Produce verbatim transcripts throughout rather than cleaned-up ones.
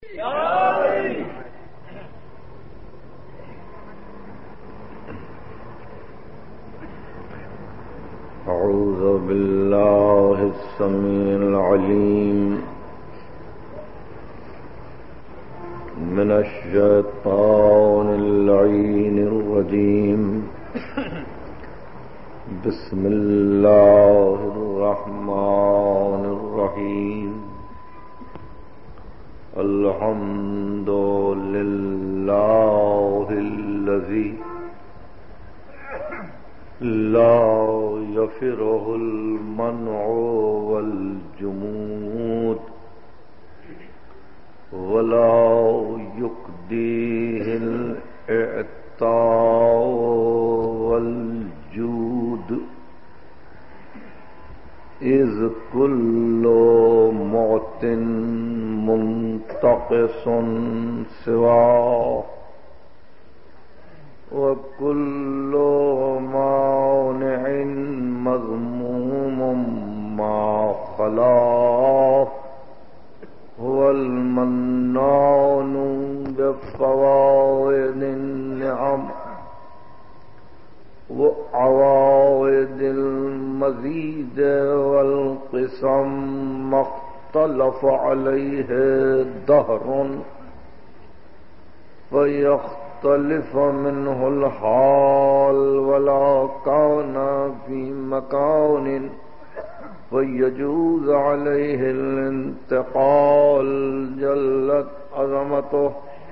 أعوذ بالله السميع العليم من الشيطان اللعين الرجيم بسم الله الرحمن الرحيم الحمد لله الذي لا يفره المنع والجمود ولا يقديه الإعطاء والجود إذ كل معط منتقص سواه وكل مانع مذموم ما خلاه هو المنان بفوائد النعم وعوائد المزيد والقسم ما اختلف عليه دهر فيختلف منه الحال ولا كان في مكان ويجوز عليه الانتقال جلت عظمته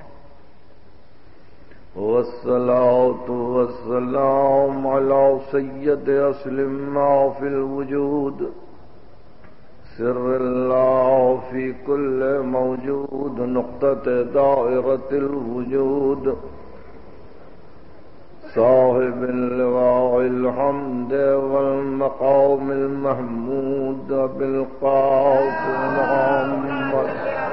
والصلاة والسلام على سيد أصل ما في الوجود سر الله في كل موجود نقطة دائرة الوجود صاحب اللواء الحمد والمقام المحمود بالقاف محمد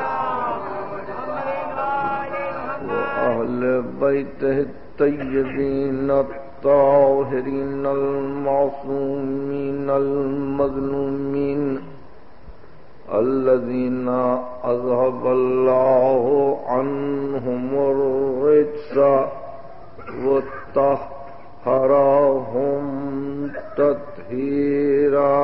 وأهل بيته الطيبين الطاهرين المعصومين المظلومين الذين أذهب الله عنهم الرجس وطهرهم تطهيرا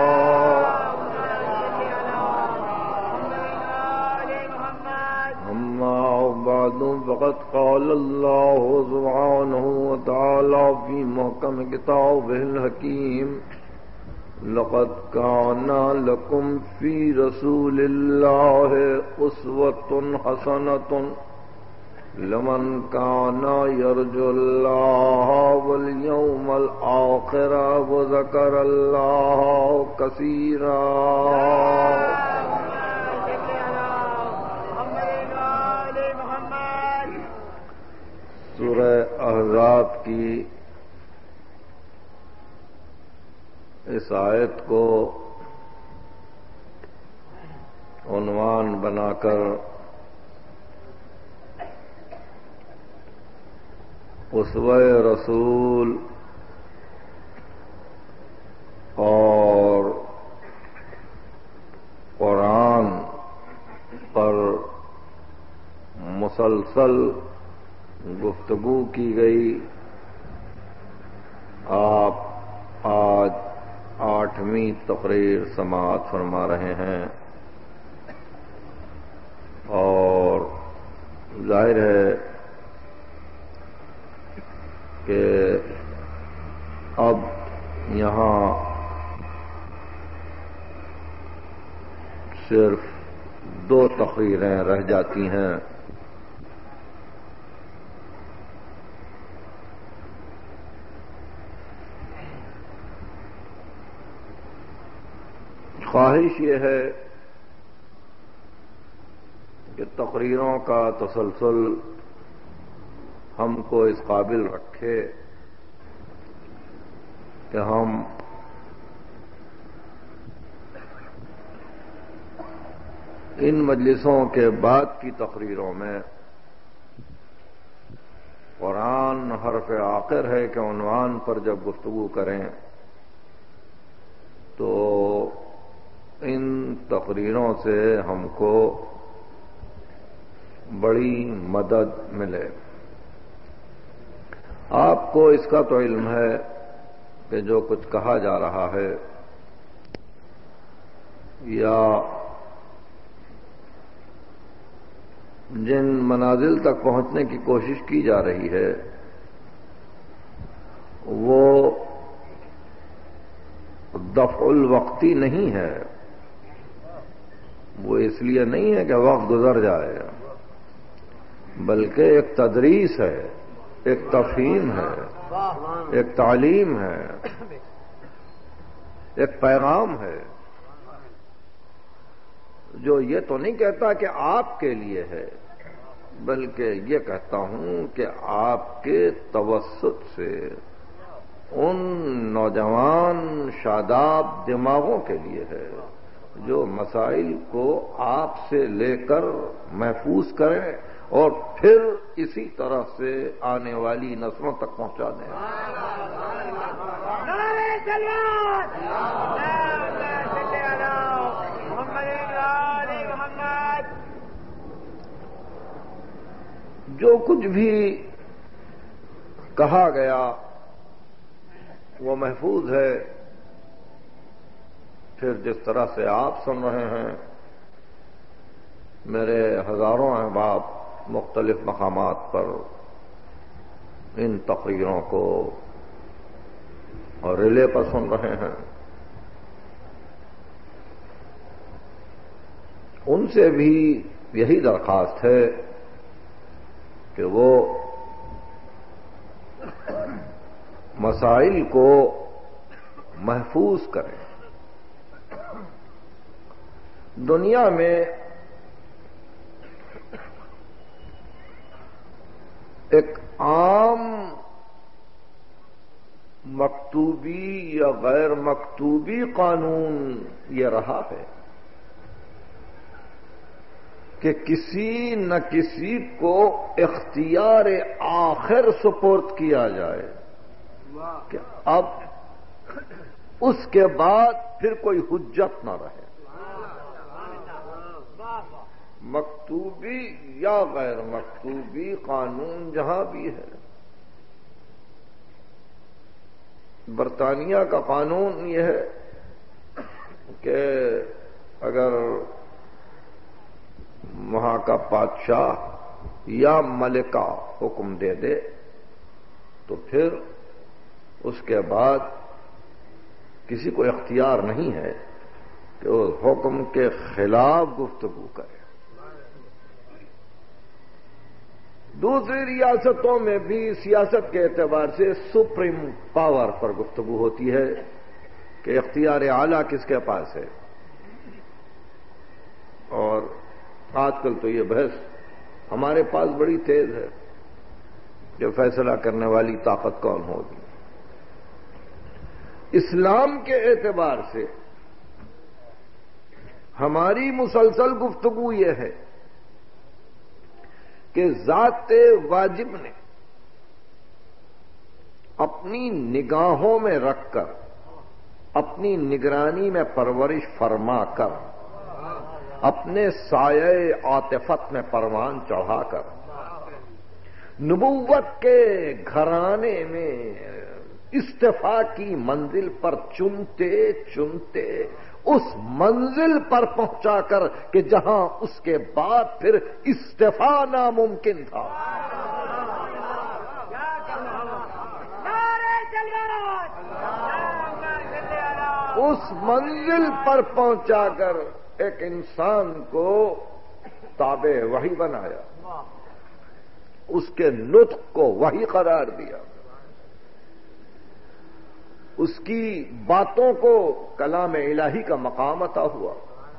أما بعد فقد قال الله سبحانه وتعالى في محكم كتابه الحكيم لقد كان لكم في رسول الله أسوة حسنة لمن كان يرجو الله واليوم الآخر وذكر الله كثيرا. سورہ احزاب کی اس آیت کو عنوان بنا کر اسوہ رسول اور قرآن پر مسلسل گفتگو کی گئی. آپ آج آٹھویں تقریر سماعت فرما رہے ہیں اور ظاہر ہے کہ اب یہاں صرف دو تقریریں رہ جاتی ہیں. خواہش یہ ہے کہ تقریروں کا تسلسل ہم کو اس قابل رکھے کہ ہم ان مجلسوں کے بعد کی تقریروں میں قرآن حرف آخر ہے کہ عنوان پر جب گفتگو کریں تو ان تقریروں سے ہم کو بڑی مدد ملے۔ آپ کو اس کا تو علم ہے کہ جو کچھ کہا جا رہا ہے یا جن منازل تک پہنچنے کی کوشش کی جا رہی ہے وہ دفع الوقتی نہیں ہے، وہ اس لیے نہیں ہے کہ وقت گزر جائے، بلکہ ایک تدریس ہے، ایک تفہیم ہے، ایک تعلیم ہے، ایک پیغام ہے، جو یہ تو نہیں کہتا کہ آپ کے لیے ہے، بلکہ یہ کہتا ہوں کہ آپ کے توسط سے ان نوجوان شاداب دماغوں کے لیے ہے جو مسائل کو آپ سے لے کر محفوظ کریں اور پھر اسی طرح سے آنے والی نسلوں تک پہنچا دیں۔ جو کچھ بھی کہا گیا وہ محفوظ ہے، پھر جس طرح سے آپ سن رہے ہیں، میرے ہزاروں احباب مختلف مقامات پر ان تقریروں کو اور ریلے پر سن رہے ہیں، ان سے بھی یہی درخواست ہے کہ وہ مسائل کو محفوظ کریں۔ دنیا میں ایک عام مکتوبی یا غیر مکتوبی قانون یہ رہا ہے کہ کسی نہ کسی کو اختیار آخر سپرد کیا جائے کہ اب اس کے بعد پھر کوئی حجت نہ رہے، مکتوبی یا غیر مکتوبی قانون جہاں بھی ہے۔ برطانیہ کا قانون یہ ہے کہ اگر وہاں کا بادشاہ یا ملکہ حکم دے دے تو پھر اس کے بعد کسی کو اختیار نہیں ہے کہ وہ حکم کے خلاف گفتگو کرے۔ دوسری ریاستوں میں بھی سیاست کے اعتبار سے سپریم پاور پر گفتگو ہوتی ہے کہ اختیار اعلیٰ کس کے پاس ہے، اور آج کل تو یہ بحث ہمارے پاس بڑی تیز ہے کہ فیصلہ کرنے والی طاقت کون ہوگی۔ اسلام کے اعتبار سے ہماری مسلسل گفتگو یہ ہے کہ ذات واجب نے اپنی نگاہوں میں رکھ کر، اپنی نگرانی میں پرورش فرما کر، اپنے سایہ عاطفت میں پروان چڑھا کر نبوت کے گھرانے میں استفاء کی منزل پر چنتے چنتے اس منزل پر پہنچا کر کہ جہاں اس کے بعد پھر استفاء ناممکن تھا، اس منزل پر پہنچا کر ایک انسان کو تابع وحی بنایا، اس کے نطق کو وحی قرار دیا، اس کی باتوں کو کلام الہی کا مقام عطا ہوا،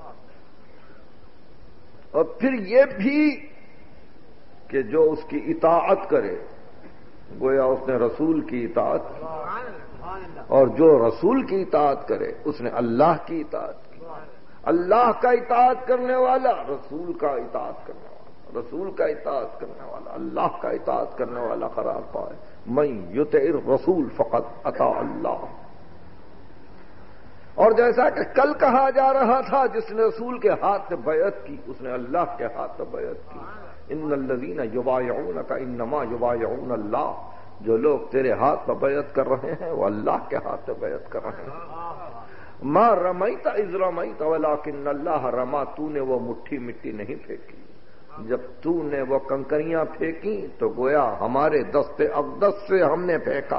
اور پھر یہ بھی کہ جو اس کی اطاعت کرے گویا اس نے رسول کی اطاعت کی، اور جو رسول کی اطاعت کرے اس نے اللہ کی اطاعت کی۔ اللہ کا اطاعت کرنے والا رسول کا اطاعت کرنے والا، رسول کا اطاعت کرنے والا اللہ کا اطاعت کرنے والا قرار پائے۔ من یطع الرسول فقط اطاع اللہ۔ اور جیسا کہ کل کہا جا رہا تھا، جس نے رسول کے ہاتھ سے بیعت کی اس نے اللہ کے ہاتھ سے بیعت کی. ان الذین یبایعونک انما یبایعون اللہ. جو لوگ تیرے ہاتھ پر بیعت کر رہے ہیں وہ اللہ کے ہاتھ سے بیعت کر رہے ہیں. ما رمیت اذ رمیت ولکن اللہ رما. تو نے وہ مٹھی مٹی نہیں پھینکی، جب تو نے وہ کنکریاں پھینکی تو گویا ہمارے دست اقدس سے ہم نے پھینکا.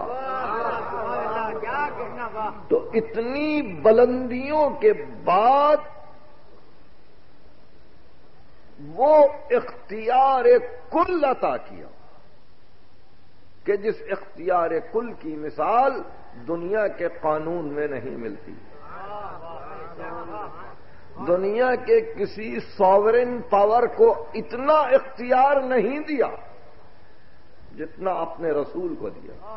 تو اتنی بلندیوں کے بعد وہ اختیار کل عطا کیا کہ جس اختیار کل کی مثال دنیا کے قانون میں نہیں ملتی. دنیا کے کسی ساورن پاور کو اتنا اختیار نہیں دیا جتنا اپنے رسول کو دیا.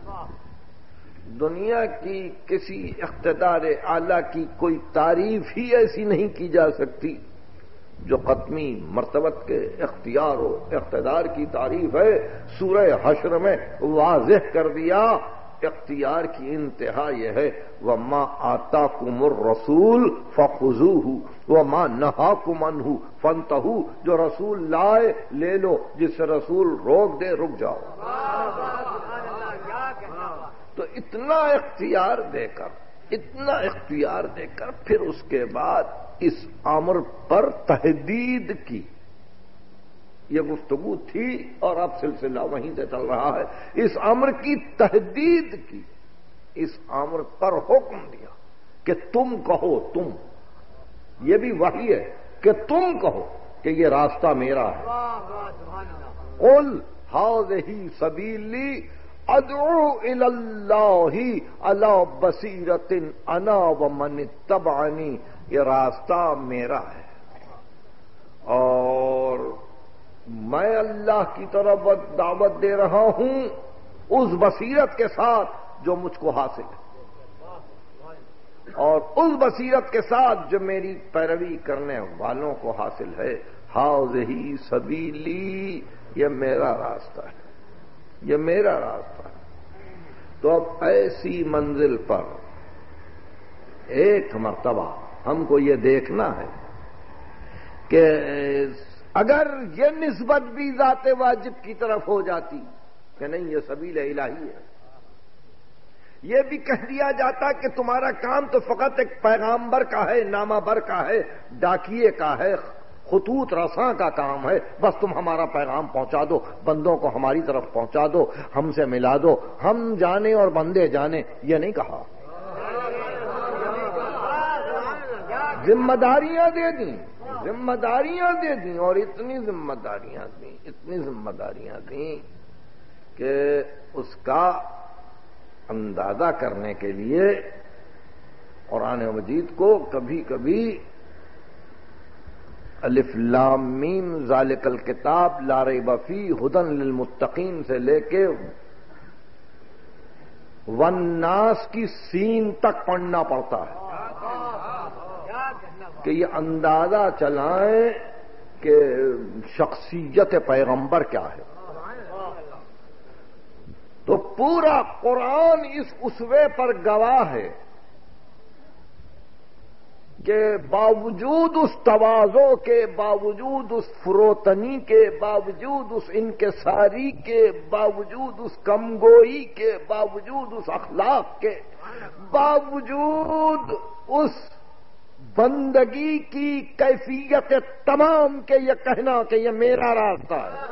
دنیا کی کسی اقتدار اعلی کی کوئی تعریف ہی ایسی نہیں کی جا سکتی جو قطمی مرتبت کے اختیار و اقتدار کی تعریف ہے. سورہ حشر میں واضح کر دیا اختیار کی انتہا یہ ہے وَمَا آتَاكُمُ الرَّسُولُ فَخُذُوهُ وَمَا نَهَاكُمْ عَنْهُ فَانْتَهُوا. جو رسول لائے لے لو، جس سے رسول روک دے رک جاؤ. تو اتنا اختیار دے کر اتنا اختیار دے کر پھر اس کے بعد اس امر پر تحدید کی. یہ گفتگو تھی اور اب سلسلہ وہیں سے چل رہا ہے. اس امر کی تحدید کی، اس امر پر حکم دیا کہ تم کہو. تم یہ بھی وحی ہے کہ تم کہو کہ یہ راستہ میرا ہے. قل ھذہ سبیلی ادعو الی اللہ علی بصیرۃ انا ومن اتبعنی. یہ راستہ میرا ہے اور میں اللہ کی طرف دعوت دے رہا ہوں اس بصیرت کے ساتھ جو مجھ کو حاصل ہے، اور اس بصیرت کے ساتھ جو میری پیروی کرنے والوں کو حاصل ہے. ھذہ سبیلی، یہ میرا راستہ ہے، یہ میرا راستہ ہے. تو اب ایسی منزل پر ایک مرتبہ ہم کو یہ دیکھنا ہے کہ اگر یہ نسبت بھی ذات واجب کی طرف ہو جاتی کہ نہیں یہ سبیل الہی ہے، یہ بھی کہہ دیا جاتا کہ تمہارا کام تو فقط ایک پیغامبر کا ہے، نامہ بر کا ہے، ڈاکیے کا ہے، خطوط رساں کا کام ہے، بس تم ہمارا پیغام پہنچا دو، بندوں کو ہماری طرف پہنچا دو، ہم سے ملا دو، ہم جانے اور بندے جانے. یہ نہیں کہا. ذمہ داریاں دے دیں، ذمہ داریاں دے دیں اور اتنی ذمہ داریاں دیں اتنی ذمہ داریاں دیں کہ اس کا اندازہ کرنے کے لیے قرآن مجید کو کبھی کبھی الف لام میم ذالک الکتاب لا ریب فیہ ھدی للمتقین سے لے کے والناس کی سین تک پڑھنا پڑتا ہے کہ یہ اندازہ چلائیں کہ شخصیت پیغمبر کیا ہے. تو پورا قرآن اس اسوے پر گواہ ہے کہ باوجود اس تواضع کے، باوجود اس فروتنی کے، باوجود اس انکساری کے، باوجود اس کمگوئی کے، باوجود اس اخلاق کے، باوجود اس بندگی کی کیفیت تمام کے یہ کہنا کہ یہ میرا راستہ ہے.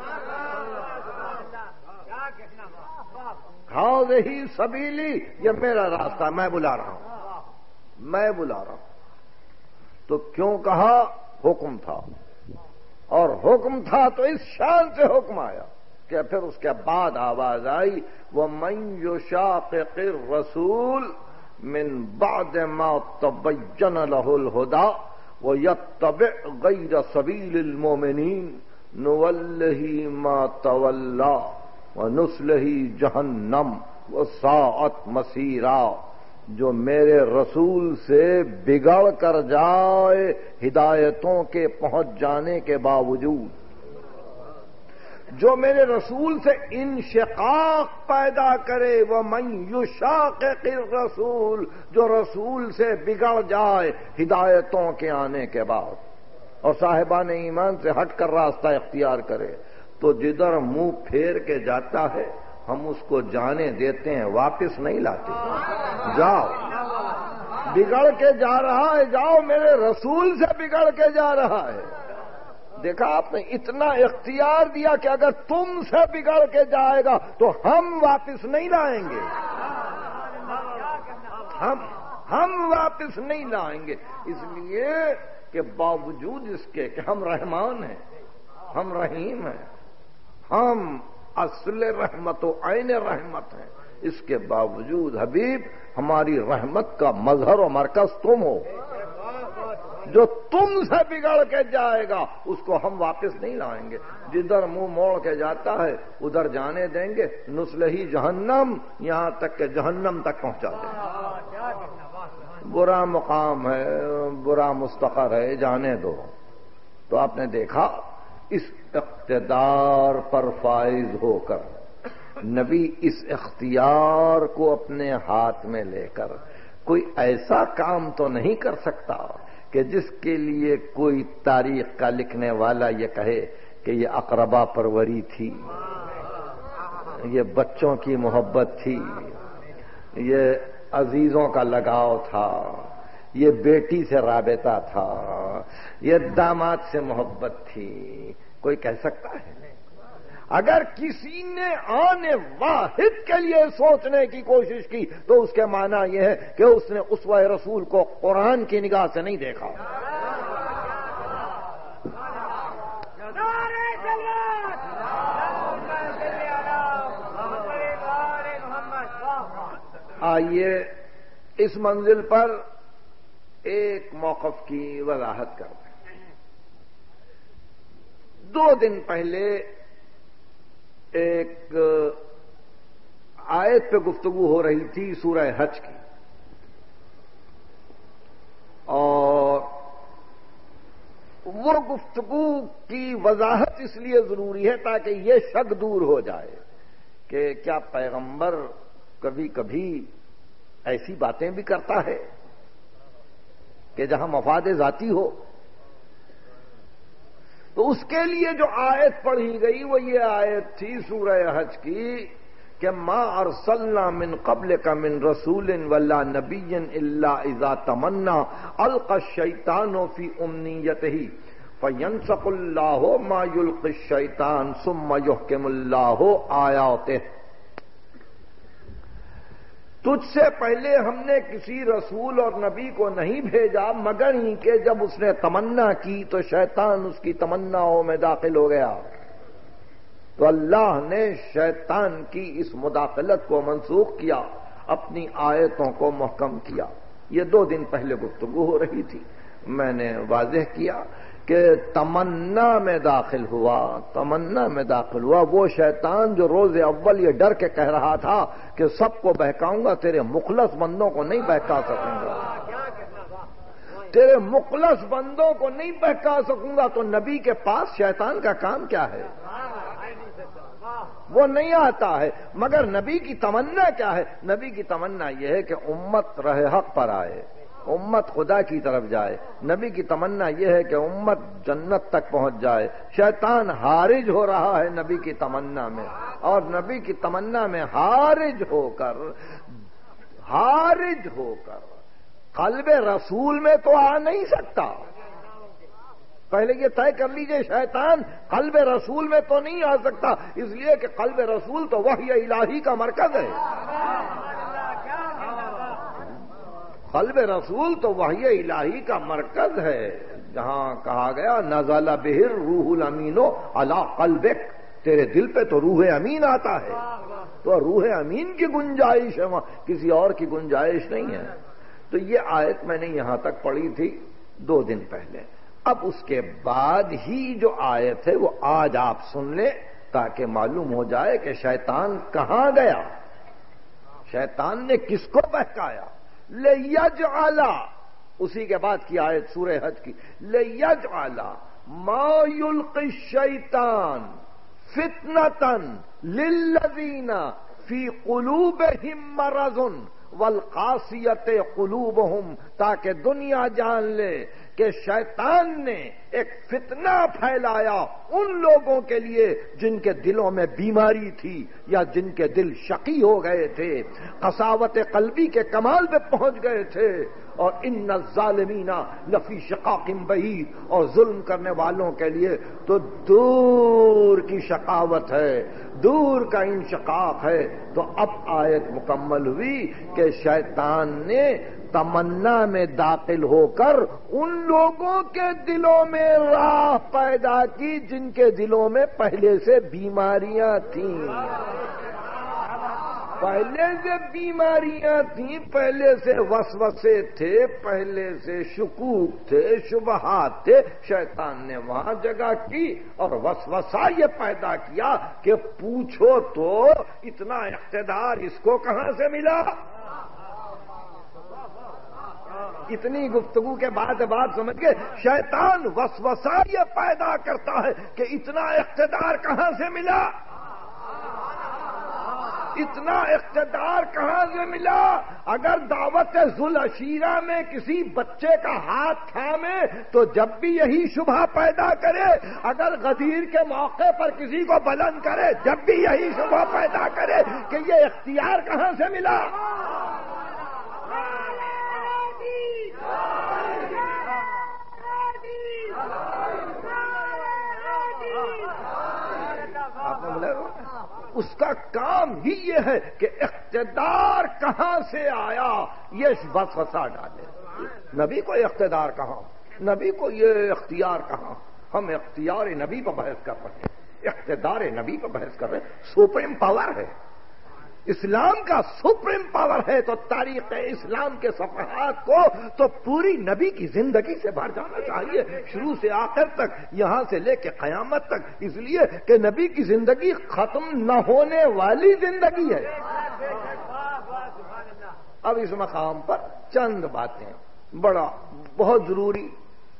ھذہ سبیلی، یہ میرا راستہ ہے، میں بلا رہا ہوں، میں بلا رہا ہوں. تو کیوں کہا؟ حکم تھا، اور حکم تھا تو اس شان سے حکم آیا کہ پھر اس کے بعد آواز آئی وَمَن يُشَاقِقِ الرَّسُولَ من بعد ما تبین له الهدى ويتبع غیر سبیل المؤمنین نوله ما تولى ونصله جہنم وساءت مصیرا. جو میرے رسول سے بگڑ کر جائے ہدایتوں کے پہنچ جانے کے باوجود، جو میرے رسول سے انشقاق پیدا کرے، وَمَن يُشَاقِقِ الرَّسُولَ، جو رسول سے بگڑ جائے ہدایتوں کے آنے کے بعد اور صاحبان ایمان سے ہٹ کر راستہ اختیار کرے، تو جدھر منہ پھیر کے جاتا ہے ہم اس کو جانے دیتے ہیں، واپس نہیں لاتے۔ جاؤ، بگڑ کے جا رہا ہے، جاؤ، میرے رسول سے بگڑ کے جا رہا ہے۔ دیکھا آپ نے، اتنا اختیار دیا کہ اگر تم سے بگڑ کے جائے گا تو ہم واپس نہیں لائیں گے، ہم ہم واپس نہیں لائیں گے، اس لیے کہ باوجود اس کے کہ ہم رحمان ہیں، ہم رحیم ہیں، ہم اصل رحمت و عین رحمت ہیں، اس کے باوجود حبیب ہماری رحمت کا مظہر و مرکز تم ہو۔ جو تم سے بگڑ کے جائے گا اس کو ہم واپس نہیں لائیں گے، جدھر منہ موڑ کے جاتا ہے ادھر جانے دیں گے، نصلہ جہنم، یہاں تک کہ جہنم تک پہنچا دیں گے۔ برا مقام ہے، برا مستقر ہے، جانے دو۔ تو آپ نے دیکھا اس اقتدار پر فائز ہو کر نبی اس اختیار کو اپنے ہاتھ میں لے کر کوئی ایسا کام تو نہیں کر سکتا کہ جس کے لیے کوئی تاریخ کا لکھنے والا یہ کہے کہ یہ اقربا پروری تھی، یہ بچوں کی محبت تھی، یہ عزیزوں کا لگاؤ تھا، یہ بیٹی سے رابطہ تھا، یہ داماد سے محبت تھی۔ کوئی کہہ سکتا ہے؟ اگر کسی نے آن واحد کے لیے سوچنے کی کوشش کی تو اس کے معنی یہ ہے کہ اس نے اسوہ رسول کو قرآن کی نگاہ سے نہیں دیکھا۔ آئیے اس منزل پر ایک موقف کی وضاحت کرتے ہیں۔ دو دن پہلے ایک آیت پہ گفتگو ہو رہی تھی سورہ حج کی، اور وہ گفتگو کی وضاحت اس لیے ضروری ہے تاکہ یہ شک دور ہو جائے کہ کیا پیغمبر کبھی کبھی ایسی باتیں بھی کرتا ہے کہ جہاں مفاد ذاتی ہو۔ تو اس کے لیے جو آیت پڑھی گئی وہ یہ آیت تھی سورہ حج کی کہ ما ارسلنا من قبلک من رسول ولا نبی الا اذا تمنا القى الشیطان فی امنیتہ فینسخ اللہ ما یلقی الشیطان ثم یحکم اللہ آیاتہ۔ تجھ سے پہلے ہم نے کسی رسول اور نبی کو نہیں بھیجا مگر ہی کہ جب اس نے تمنا کی تو شیطان اس کی تمناؤں میں داخل ہو گیا، تو اللہ نے شیطان کی اس مداخلت کو منسوخ کیا، اپنی آیتوں کو محکم کیا۔ یہ دو دن پہلے گفتگو ہو رہی تھی، میں نے واضح کیا کہ تمنا میں داخل ہوا، تمنا میں داخل ہوا وہ شیطان جو روز اول یہ ڈر کے کہہ رہا تھا کہ سب کو بہکاؤں گا، تیرے مخلص بندوں کو نہیں بہکا سکوں گا، تیرے مخلص بندوں کو نہیں بہکا سکوں گا۔ تو نبی کے پاس شیطان کا کام کیا ہے؟ وہ نہیں آتا ہے، مگر نبی کی تمنا کیا ہے؟ نبی کی تمنا یہ ہے کہ امت راہ حق پر آئے، امت خدا کی طرف جائے۔ نبی کی تمنا یہ ہے کہ امت جنت تک پہنچ جائے۔ شیطان حارج ہو رہا ہے نبی کی تمنا میں، اور نبی کی تمنا میں حارج ہو کر حارج ہو کر قلب رسول میں تو آ نہیں سکتا۔ پہلے یہ طے کر لیجئے، شیطان قلب رسول میں تو نہیں آ سکتا، اس لیے کہ قلب رسول تو وحی الہی کا مرکز ہے۔ قلب رسول تو وحی الہی کا مرکز ہے، جہاں کہا گیا نزل بہ الروح الامین علی قلبک، تیرے دل پہ تو روح امین آتا ہے، تو روح امین کی گنجائش ہے، وہاں کسی اور کی گنجائش نہیں ہے۔ تو یہ آیت میں نے یہاں تک پڑھی تھی دو دن پہلے۔ اب اس کے بعد ہی جو آیت ہے وہ آج آپ سن لیں تاکہ معلوم ہو جائے کہ شیطان کہاں گیا، شیطان نے کس کو بہکایا۔ لِيَجْعَلَ، اسی کے بعد کی آیت سورہ حج کی، لِيَجْعَلَ مَا يُلْقِي الشَّيْطَانُ فتنتن للذین فی قلوبہم مرض والقاسیۃ قلوبہم، تاکہ دنیا جان لے کہ شیطان نے ایک فتنہ پھیلایا ان لوگوں کے لیے جن کے دلوں میں بیماری تھی یا جن کے دل شقی ہو گئے تھے، قساوت قلبی کے کمال پہ پہنچ گئے تھے، اور ان الظالمین لفی شقاق بعید، اور ظلم کرنے والوں کے لیے تو دور کی شقاوت ہے، دور کا انشقاق ہے۔ تو اب آیت مکمل ہوئی کہ شیطان نے تمنا میں داخل ہو کر ان لوگوں کے دلوں میں راہ پیدا کی جن کے دلوں میں پہلے سے بیماریاں تھیں، پہلے سے بیماریاں تھیں، پہلے سے وسوسے تھے، پہلے سے شکوک تھے، شبہات تھے۔ شیطان نے وہاں جگہ کی اور وسوسہ یہ پیدا کیا کہ پوچھو تو اتنا اقتدار اس کو کہاں سے ملا؟ اتنی گفتگو کے بعد بات سمجھ گئے، شیطان وسوسہ یہ پیدا کرتا ہے کہ اتنا اقتدار کہاں سے ملا؟ اتنا اقتدار کہاں سے ملا؟ اگر دعوت ذوالعشیرہ میں کسی بچے کا ہاتھ تھامے تو جب بھی یہی شبہ پیدا کرے، اگر غدیر کے موقع پر کسی کو بلند کرے جب بھی یہی شبہ پیدا کرے کہ یہ اختیار کہاں سے ملا؟ آپ نے بولا اس کا کام ہی یہ ہے کہ اقتدار کہاں سے آیا یہ وسوسہ ڈالے۔ نبی کو اقتدار کہاں، نبی کو یہ اختیار کہاں؟ ہم اختیار نبی پر بحث کر رہے ہیں، اقتدار نبی پر بحث کر رہے ہیں۔ سپریم پاور ہے، اسلام کا سپریم پاور ہے، تو تاریخ اسلام کے صفحات کو تو پوری نبی کی زندگی سے بھر جانا چاہیے، شروع سے آخر تک، یہاں سے لے کے قیامت تک، اس لیے کہ نبی کی زندگی ختم نہ ہونے والی زندگی ہے۔ اب اس مقام پر چند باتیں بڑا بہت ضروری،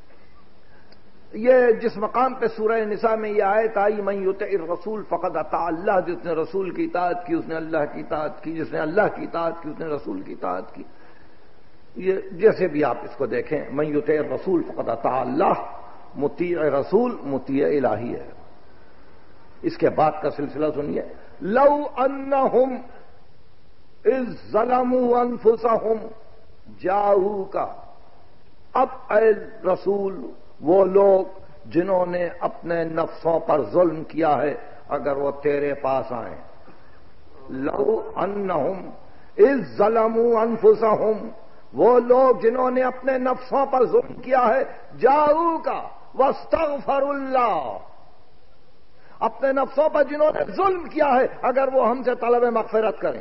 یہ جس مقام پہ سورہ نساء میں یہ آیت آئی من یطع الرسول فقد اطاع اللہ، جس نے رسول کی اطاعت کی اس نے اللہ کی اطاعت کی، جس نے اللہ کی اطاعت کی اس نے رسول کی اطاعت کی۔ یہ جیسے بھی آپ اس کو دیکھیں، من یطع الرسول فقد اطاع اللہ، مطیع رسول مطیع الہی ہے۔ اس کے بعد کا سلسلہ سنیے، لو انہم اذ ظلموا انفسہم جاؤوک، اب اے رسول وہ لوگ جنہوں نے اپنے نفسوں پر ظلم کیا ہے اگر وہ تیرے پاس آئیں، لو انہم اذ ظلموا انفسہم، وہ لوگ جنہوں نے اپنے نفسوں پر ظلم کیا ہے، جاؤوک واستغفروا اللہ، اپنے نفسوں پر جنہوں نے ظلم کیا ہے اگر وہ ہم سے طلب مغفرت کریں،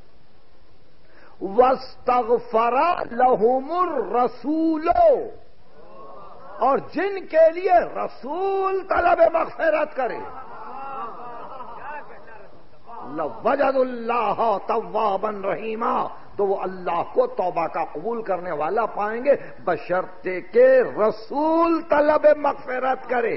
واستغفر لہم الرسول، اور جن کے لیے رسول طلب مغفرت کرے، لوجد اللہ توابا رحیما، تو وہ اللہ کو توبہ کا قبول کرنے والا پائیں گے، بشرطے کہ رسول طلب مغفرت کرے۔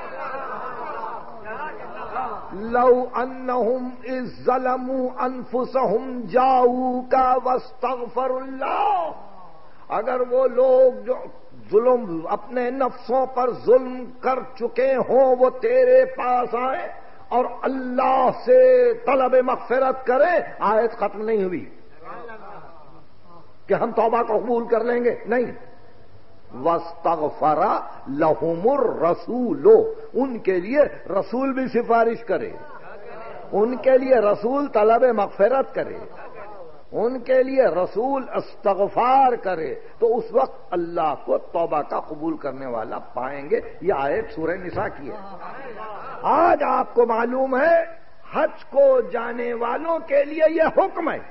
لو انہم اذ ظلموا انفسہم جاؤوک واستغفروا اللہ، اگر وہ لوگ جو ظلم اپنے نفسوں پر ظلم کر چکے ہوں وہ تیرے پاس آئیں اور اللہ سے طلب مغفرت کریں، آیت ختم نہیں ہوئی کہ ہم توبہ کو قبول کر لیں گے، نہیں، واستغفر لہم الرسول، ان کے لیے رسول بھی سفارش کرے، ان کے لیے رسول طلب مغفرت کرے، ان کے لیے رسول استغفار کرے، تو اس وقت اللہ کو توبہ کا قبول کرنے والا پائیں گے۔ یہ آیت سورہ نساء کی ہے۔ آج آپ کو معلوم ہے حج کو جانے والوں کے لیے یہ حکم ہے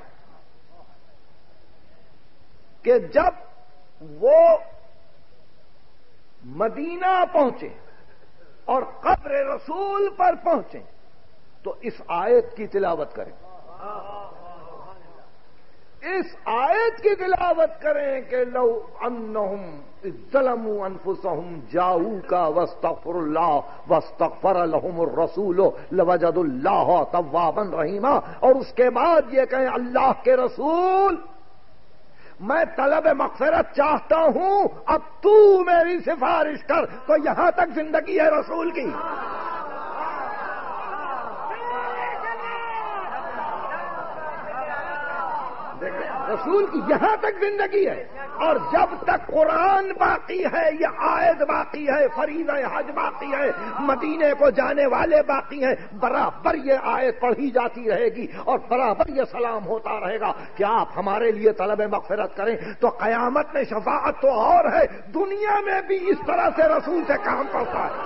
کہ جب وہ مدینہ پہنچے اور قبر رسول پر پہنچے تو اس آیت کی تلاوت کریں، اس آیت کی تلاوت کریں کہ لو انہم اذ ظلموا انفسہم جاؤوک واستغفروا اللہ واستغفر لہم الرسول لوجدوا اللہ توابا رحیما، اور اس کے بعد یہ کہیں اللہ کے رسول میں طلب مغفرت چاہتا ہوں، اب تو میری سفارش کر، تو یہاں تک زندگی ہے رسول کی۔ رسول کی یہاں تک زندگی ہے، اور جب تک قرآن باقی ہے، یہ آیت باقی ہے، فریضہ حج باقی ہے، مدینے کو جانے والے باقی ہیں، برابر یہ آیت پڑھی جاتی رہے گی اور برابر یہ سلام ہوتا رہے گا کہ آپ ہمارے لیے طلب مغفرت کریں، تو قیامت میں شفاعت تو اور ہے، دنیا میں بھی اس طرح سے رسول سے کام پڑتا ہے۔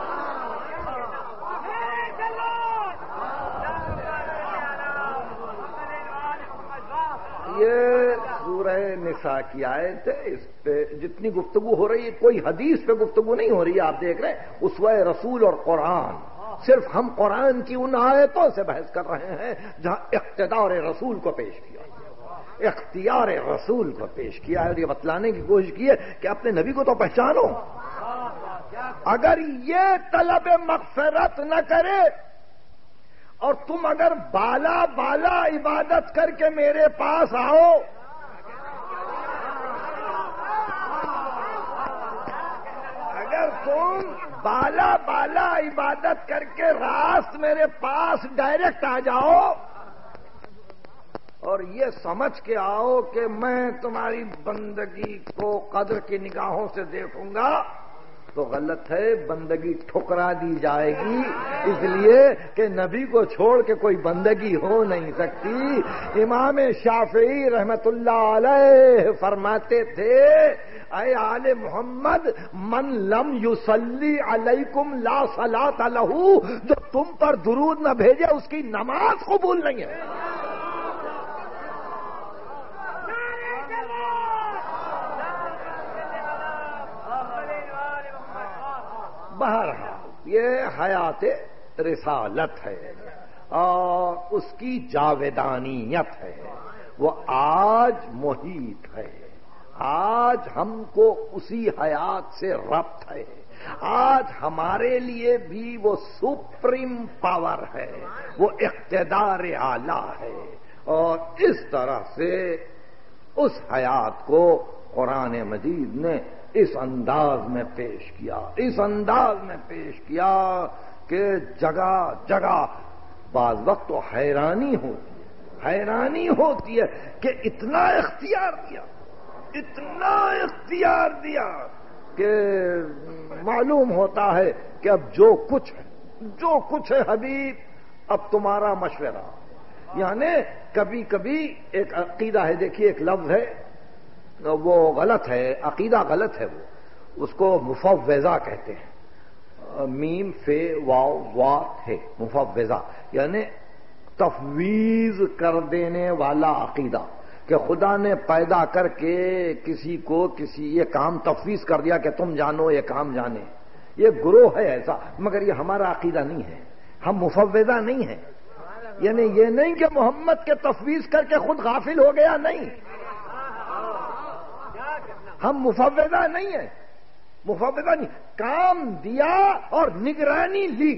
یہ سورہ نساء کی آیت ہے، اس پہ جتنی گفتگو ہو رہی ہے کوئی حدیث پہ گفتگو نہیں ہو رہی ہے، آپ دیکھ رہے ہیں اسوہ رسول اور قرآن، صرف ہم قرآن کی ان آیتوں سے بحث کر رہے ہیں جہاں اقتدار رسول کو پیش کیا، اختیار رسول کو پیش کیا ہے، اور یہ بتلانے کی کوشش کی ہے کہ اپنے نبی کو تو پہچانو۔ اگر یہ طلب مغفرت نہ کرے اور تم اگر بالا بالا عبادت کر کے میرے پاس آؤ، اگر تم بالا بالا عبادت کر کے راست میرے پاس ڈائریکٹ آ جاؤ اور یہ سمجھ کے آؤ کہ میں تمہاری بندگی کو قدر کی نگاہوں سے دیکھوں گا، تو غلط ہے، بندگی ٹھکرا دی جائے گی، اس لیے کہ نبی کو چھوڑ کے کوئی بندگی ہو نہیں سکتی۔ امام شافعی رحمت اللہ علیہ فرماتے تھے، اے آل محمد من لم یصلی علیکم لا صلاۃ لہ، جو تم پر درود نہ بھیجے اس کی نماز قبول نہیں ہے۔ بہرحال یہ حیات رسالت ہے اور اس کی جاویدانیت ہے، وہ آج محیط ہے، آج ہم کو اسی حیات سے ربط ہے، آج ہمارے لیے بھی وہ سپریم پاور ہے، وہ اقتدار اعلی ہے، اور اس طرح سے اس حیات کو قرآن مجید نے اس انداز میں پیش کیا، اس انداز میں پیش کیا کہ جگہ جگہ بعض وقت تو حیرانی ہوتی ہے، حیرانی ہوتی ہے کہ اتنا اختیار دیا، اتنا اختیار دیا کہ معلوم ہوتا ہے کہ اب جو کچھ ہے، جو کچھ ہے حبیب اب تمہارا مشورہ۔ یعنی کبھی کبھی ایک عقیدہ ہے، دیکھیے ایک لفظ ہے وہ غلط ہے، عقیدہ غلط ہے، وہ اس کو مفوضہ کہتے ہیں، میم فے واو وا ہے، مفوضہ یعنی تفویض کر دینے والا عقیدہ، کہ خدا نے پیدا کر کے کسی کو کسی یہ کام تفویض کر دیا کہ تم جانو یہ کام جانے، یہ گروہ ہے ایسا، مگر یہ ہمارا عقیدہ نہیں ہے، ہم مفوضہ نہیں ہیں، یعنی یہ نہیں کہ محمد کے تفویض کر کے خود غافل ہو گیا، نہیں، ہم مفوضہ نہیں ہیں، مفوضہ نہیں، کام دیا اور نگرانی لی،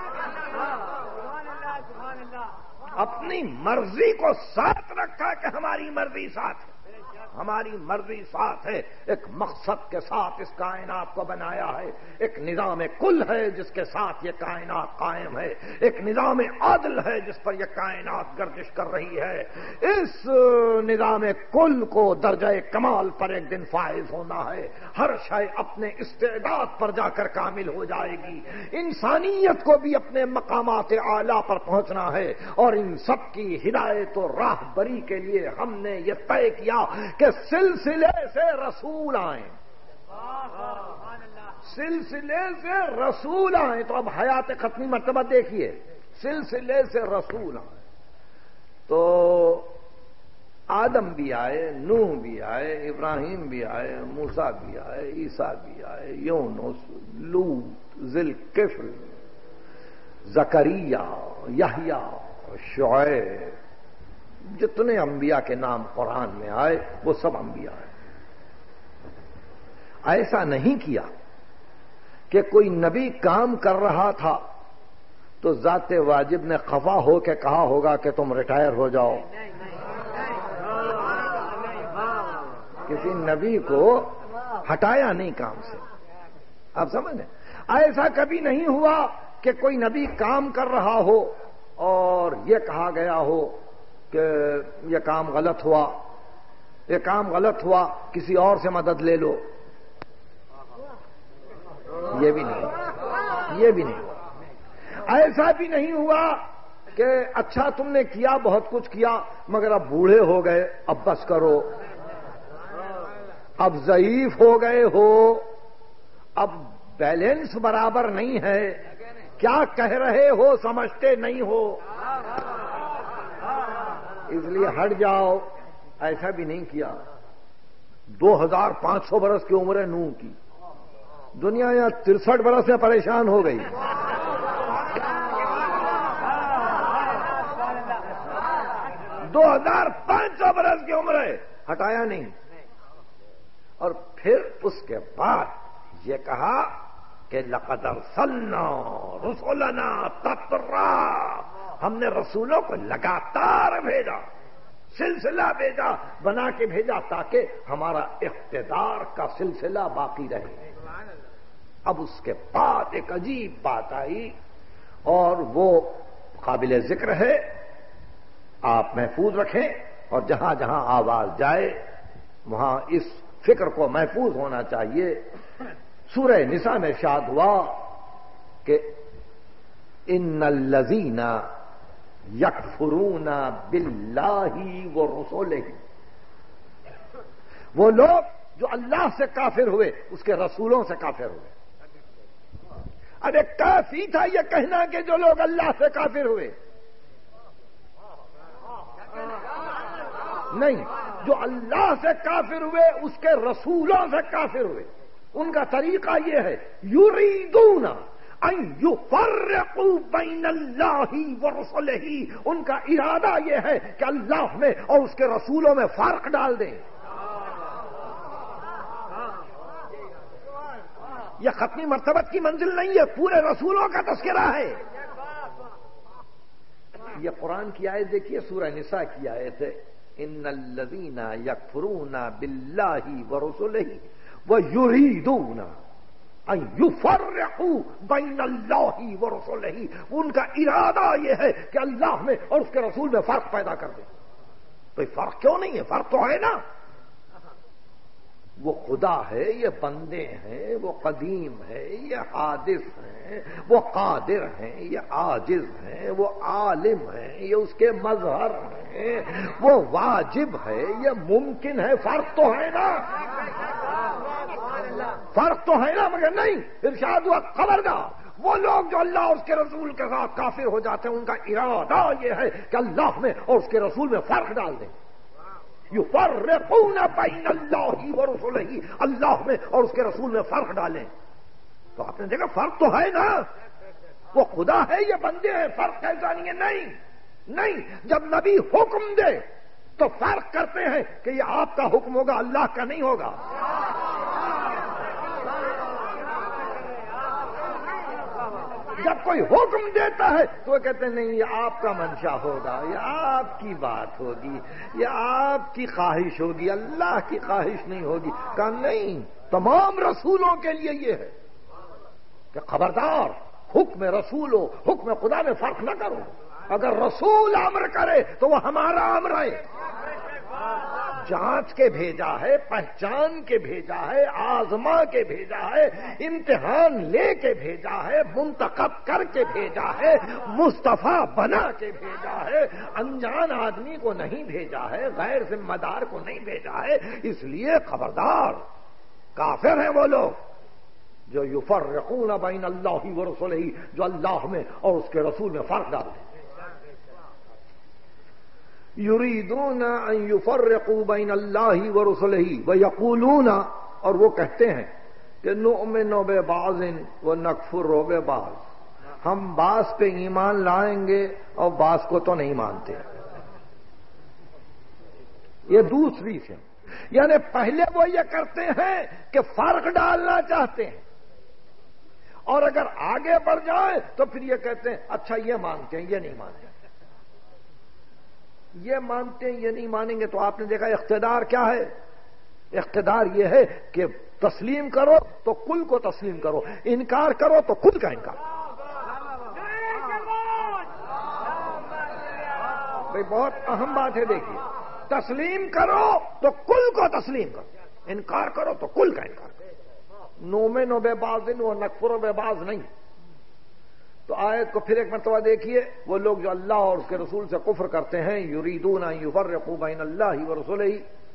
اپنی مرضی کو ساتھ رکھا کہ ہماری مرضی ساتھ ہے، ہماری مرضی ساتھ ہے، ایک مقصد کے ساتھ اس کائنات کو بنایا ہے، ایک نظام کل ہے جس کے ساتھ یہ کائنات قائم ہے، ایک نظام عادل ہے جس پر یہ کائنات گردش کر رہی ہے، اس نظام کل کو درجہ کمال پر ایک دن فائز ہونا ہے، ہر شے اپنے استعداد پر جا کر کامل ہو جائے گی، انسانیت کو بھی اپنے مقامات اعلیٰ پر پہنچنا ہے، اور ان سب کی ہدایت و راہبری کے لیے ہم نے یہ طے کیا کہ سلسلے سے رسول آئیں، سلسلے سے رسول آئیں، تو اب حیات ختمی مرتبہ دیکھیے، سلسلے سے رسول آئیں، تو آدم بھی آئے، نوح بھی آئے، ابراہیم بھی آئے، موسیٰ بھی آئے، عیسیٰ بھی آئے، یونس، لوط، ذوالکفل، زکریا، یحییٰ، شعیب، جتنے انبیاء کے نام قرآن میں آئے وہ سب انبیاء ہیں. ایسا نہیں کیا کہ کوئی نبی کام کر رہا تھا تو ذات واجب نے خفا ہو کے کہا ہوگا کہ تم ریٹائر ہو جاؤ. کسی نبی کو ہٹایا نہیں کام سے. آپ سمجھیں؟ ایسا کبھی نہیں ہوا کہ کوئی نبی کام کر رہا ہو اور یہ کہا گیا ہو کہ یہ کام غلط ہوا، یہ کام غلط ہوا، کسی اور سے مدد لے لو. یہ بھی نہیں یہ بھی نہیں ایسا بھی نہیں ہوا کہ اچھا تم نے کیا، بہت کچھ کیا، مگر اب بوڑھے ہو گئے، اب بس کرو، اب ضعیف ہو گئے ہو، اب بیلنس برابر نہیں ہے، کیا کہہ رہے ہو سمجھتے نہیں ہو، اس لیے ہٹ جاؤ. ایسا بھی نہیں کیا. دو ہزار پانچ سو برس کی عمر ہے نوح کی، دنیا یہاں ترسٹھ برس میں پریشان ہو گئی. دو ہزار پانچ سو برس کی عمر ہے، ہٹایا نہیں. اور پھر اس کے بعد یہ کہا کہ لقد ارسلنا رسلنا تترا، ہم نے رسولوں کو لگاتار بھیجا، سلسلہ بھیجا، بنا کے بھیجا تاکہ ہمارا اقتدار کا سلسلہ باقی رہے. اب اس کے بعد ایک عجیب بات آئی اور وہ قابل ذکر ہے، آپ محفوظ رکھیں اور جہاں جہاں آواز جائے وہاں اس فکر کو محفوظ ہونا چاہیے. سورہ نساء میں ارشاد ہوا کہ ان الذین یکفرون باللہ ورسلہ، وہ لوگ جو اللہ سے کافر ہوئے اس کے رسولوں سے کافر ہوئے. ارے کافی تھا یہ کہنا کہ جو لوگ اللہ سے کافر ہوئے، نہیں، جو اللہ سے کافر ہوئے اس کے رسولوں سے کافر ہوئے. ان کا طریقہ یہ ہے، یریدون ان یفرقوا بین اللہ ورسلہ، ان کا ارادہ یہ ہے کہ اللہ میں اور اس کے رسولوں میں فرق ڈال دیں. یہ ختمی مرتبت کی منزل نہیں ہے، پورے رسولوں کا تذکرہ ہے. یہ قرآن کی آیت دیکھیے، سورہ نساء کی آیت ہے، ان الذین یکفرون باللہ ورسلہ ویریدون ان یفرقوا بین اللہ ورسلہ، ان کا ارادہ یہ ہے کہ اللہ میں اور اس کے رسول میں فرق پیدا کر دیں. تو فرق کیوں نہیں ہے؟ فرق تو ہے نا. وہ خدا ہے، یہ بندے ہیں، وہ قدیم ہے، یہ حادث ہیں، وہ قادر ہیں، یہ عاجز ہیں، وہ عالم ہیں، یہ اس کے مظہر ہیں، وہ واجب ہے، یہ ممکن ہے. فرق تو ہے نا، فرق تو ہے نا. مگر نہیں، ارشاد ہوا خبردار وہ لوگ جو اللہ اور اس کے رسول کے ساتھ کافر ہو جاتے ہیں ان کا ارادہ یہ ہے کہ اللہ میں اور اس کے رسول میں فرق ڈال دیں. یفرقون بین اللہ ورسلہ، اللہ میں اور اس کے رسول میں فرق ڈالیں. تو آپ نے دیکھا فرق تو ہے نا. وہ خدا ہے، یہ بندے ہیں، فرق ایسا نہیں ہے. نہیں نہیں، جب نبی حکم دے تو فرق کرتے ہیں کہ یہ آپ کا حکم ہوگا، اللہ کا نہیں ہوگا. جب کوئی حکم دیتا ہے تو وہ کہتے ہیں نہیں، یہ آپ کا منشا ہوگا، یہ آپ کی بات ہوگی، یہ آپ کی خواہش ہوگی، اللہ کی خواہش نہیں ہوگی. کہا نہیں، تمام رسولوں کے لیے یہ ہے کہ خبردار، حکم رسول ہو، حکم خدا میں فرق نہ کرو. اگر رسول امر کرے تو وہ ہمارا امر ہے. جانچ کے بھیجا ہے، پہچان کے بھیجا ہے، آزما کے بھیجا ہے، امتحان لے کے بھیجا ہے، منتخب کر کے بھیجا ہے، مصطفیٰ بنا کے بھیجا ہے. انجان آدمی کو نہیں بھیجا ہے، غیر ذمہ دار کو نہیں بھیجا ہے. اس لیے خبردار، کافر ہیں وہ لوگ جو یفرقون بین اللہ ورسلہ، جو اللہ میں اور اس کے رسول میں فرق ڈالتے ہیں. یریدون ان یفرقوا بین اللہ ورسلہ ویقولون، اور وہ کہتے ہیں کہ نؤمن ببعض ونکفر ببعض، ہم بعض پہ ایمان لائیں گے اور بعض کو تو نہیں مانتے. یہ دوسری سے، یعنی پہلے وہ یہ کرتے ہیں کہ فرق ڈالنا چاہتے ہیں، اور اگر آگے بڑھ جائیں تو پھر یہ کہتے ہیں اچھا یہ مانتے ہیں، یہ نہیں مانتے، یہ مانتے ہیں یہ نہیں مانیں گے۔ تو آپ نے دیکھا اقتدار کیا ہے؟ اقتدار یہ ہے کہ تسلیم کرو تو کل کو تسلیم کرو، انکار کرو تو کل کا انکار۔ بھئی بہت اہم بات ہے، دیکھیے، تسلیم کرو تو کل کو تسلیم کرو، انکار کرو تو کل کا انکار کرو۔ نومن و بے باز و نکفر و بے باز نہیں۔ تو آیت کو پھر ایک مرتبہ دیکھیے، وہ لوگ جو اللہ اور اس کے رسول سے کفر کرتے ہیں، یریدون ان یفرقوا بین اللہ ورسولہ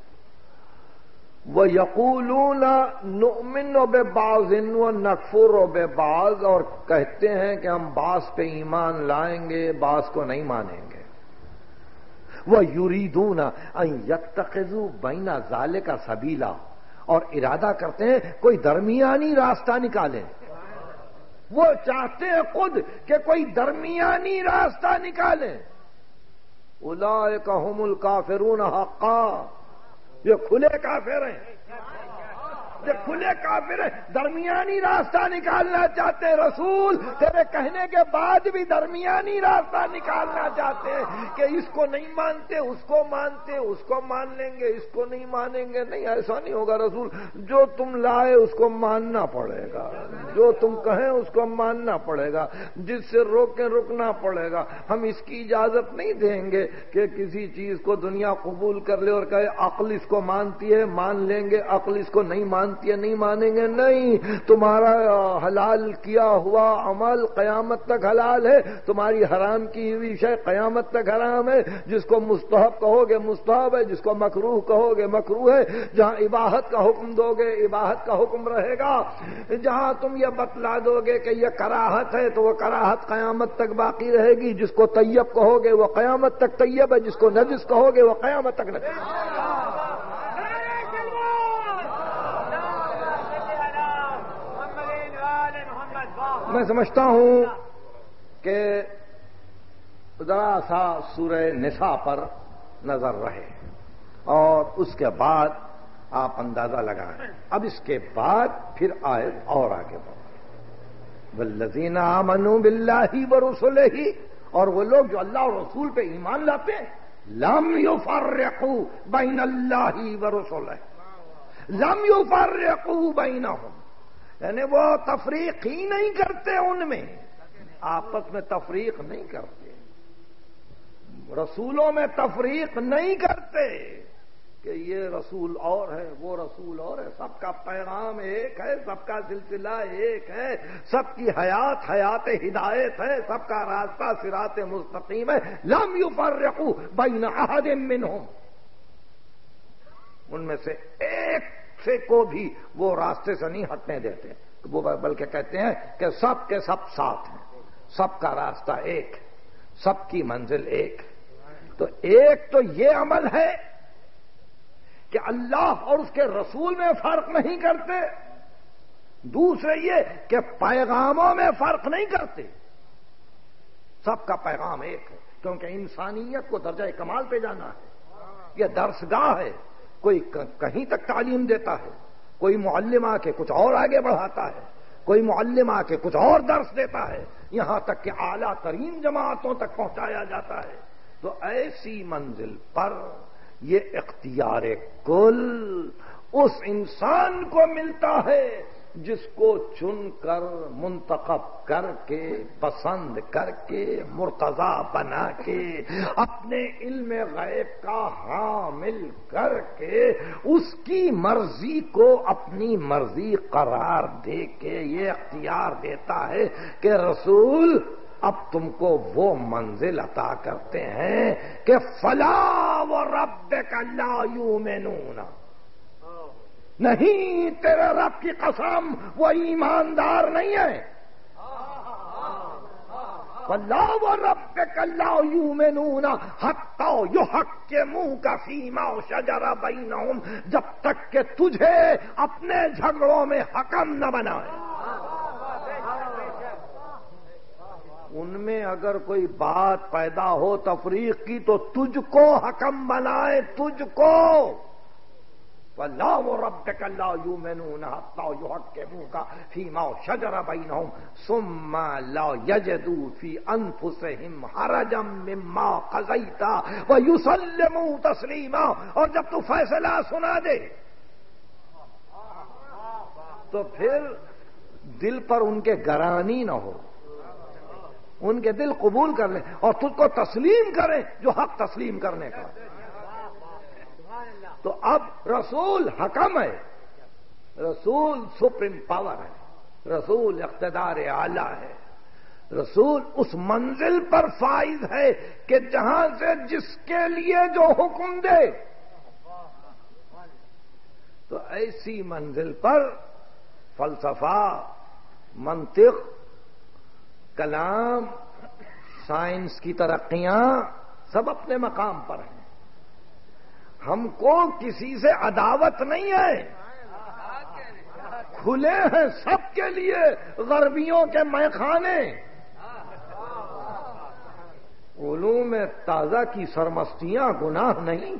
وَيَقُولُونَ نُؤْمِنُ بِبَعْضٍ وَنَكْفُرُ بِبَعْضٍ، اور کہتے ہیں کہ ہم بعض پہ ایمان لائیں گے، بعض کو نہیں مانیں گے۔ وَيُرِيدُونَ أَن يَتَّخِذُوا بَيْنَ ذَلِكَ سَبِيلًا، اور ارادہ کرتے ہیں کوئی درمیانی راستہ نکالیں۔ وہ چاہتے ہیں خود کہ کوئی درمیانی راستہ نکالیں۔ اولئک هم الکافرون حقا، یہ کھلے کافر ہیں، یہ کھلے کافر ہیں، درمیانی راستہ نکالنا چاہتے ہیں۔ رسول تیرے کہنے کے بعد بھی درمیانی راستہ نکالنا چاہتے ہیں کہ اس کو نہیں مانتے، اس کو مانتے، اس کو مان لیں گے، اس کو نہیں مانیں گے۔ نہیں، ایسا نہیں ہوگا رسول، جو تم لائے اس کو ماننا پڑے گا، جو تم کہیں اس کو ماننا پڑے گا، جس سے روکیں رکنا پڑے گا۔ ہم اس کی اجازت نہیں دیں گے کہ کسی چیز کو دنیا قبول کر لے اور کہے عقل اس کو مانتی ہے، مان لیں گے، عقل اس کو نہیں مانتی ہے، نہیں مانیں گے۔ نہیں، تمہارا حلال کیا ہوا عمل قیامت تک حلال ہے، تمہاری حرام کی ہوئی شے قیامت تک حرام ہے۔ جس کو مستحب کہو گے مستحب ہے، جس کو مکروہ کہو گے مکروہ ہے۔ جہاں اباحت کا حکم دو گے اباحت کا حکم رہے گا، جہاں تم یہ بتلا دو گے کہ یہ کراہت ہے تو وہ کراہت قیامت تک باقی رہے گی۔ جس کو طیب کہو گے وہ قیامت تک طیب ہے، جس کو نجس کہو گے وہ قیامت تک نجس۔ میں سمجھتا ہوں کہ ذرا سا سورہ نساء پر نظر رہے اور اس کے بعد آپ اندازہ لگائیں۔ اب اس کے بعد پھر آیت اور آگے بڑھے، والذین آمنوا باللہ ورسلہ، اور وہ لوگ جو اللہ اور رسول پہ ایمان لاتے ہیں، لم یفرقوا بین اللہ ورسلہ، لم یفرقوا بینہم، یعنی وہ تفریق ہی نہیں کرتے، ان میں آپس میں تفریق نہیں کرتے، رسولوں میں تفریق نہیں کرتے کہ یہ رسول اور ہے وہ رسول اور ہے، سب کا پیغام ایک ہے، سب کا سلسلہ ایک ہے، سب کی حیات حیات ہدایت ہے، سب کا راستہ صراط مستقیم ہے۔ لم یفرقوا بین احد منہم، ان میں سے ایک سے کو بھی وہ راستے سے نہیں ہٹنے دیتے، وہ بلکہ کہتے ہیں کہ سب کے سب ساتھ ہیں، سب کا راستہ ایک، سب کی منزل ایک۔ تو ایک تو یہ عمل ہے کہ اللہ اور اس کے رسول میں فرق نہیں کرتے، دوسرے یہ کہ پیغاموں میں فرق نہیں کرتے، سب کا پیغام ایک ہے، کیونکہ انسانیت کو درجہ کمال پہ جانا ہے۔ یہ درسگاہ ہے، کوئی کہیں تک تعلیم دیتا ہے، کوئی معلم آ کے کچھ اور آگے بڑھاتا ہے، کوئی معلم آ کے کچھ اور درس دیتا ہے، یہاں تک کہ اعلیٰ ترین جماعتوں تک پہنچایا جاتا ہے۔ تو ایسی منزل پر یہ اختیار کل اس انسان کو ملتا ہے جس کو چن کر منتخب کر کے پسند کر کے مرتضی بنا کے اپنے علم غیب کا حامل کر کے اس کی مرضی کو اپنی مرضی قرار دے کے یہ اختیار دیتا ہے کہ رسول اب تم کو وہ منزل عطا کرتے ہیں کہ فلا وربک لا یؤمنون، نہیں تیرے رب کی قسم وہ ایماندار نہیں ہے، فلا وربک لا یؤمنون حتی یحکموک فیما شجر بینہم، جب تک کہ تجھے اپنے جھگڑوں میں حکم نہ بنائے۔ ان میں اگر کوئی بات پیدا ہو تفریق کی تو تجھ کو حکم بنائے، تجھ کو وَاللَّهُ رَبَّكَ لَا يُؤْمِنُونَ حَتَّى يُحَكِّمُوكَ فِيمَا شَجَرَ بَيْنَهُمْ ثُمَّ لَا يَجِدُوا فِي أَنفُسِهِمْ حَرَجًا مِّمَّا قَضَيْتَ وَيُسَلِّمُوا تَسْلِيمًا۔ اور جب تو فیصلہ سنا دے تو پھر دل پر ان کے گرانی نہ ہو، ان کے دل قبول کر لیں اور تجھ کو تسلیم کریں جو حق تسلیم کرنے کا۔ تو اب رسول حکم ہے، رسول سپریم پاور ہے، رسول اقتدار اعلی ہے، رسول اس منزل پر فائز ہے کہ جہاں سے جس کے لیے جو حکم دے، تو ایسی منزل پر فلسفہ، منطق، کلام، سائنس کی ترقیاں سب اپنے مقام پر ہیں۔ ہم کو کسی سے عداوت نہیں ہے، کھلے ہیں سب کے لیے غربیوں کے میخانے۔ علوم تازہ کی سرمستیاں گناہ نہیں،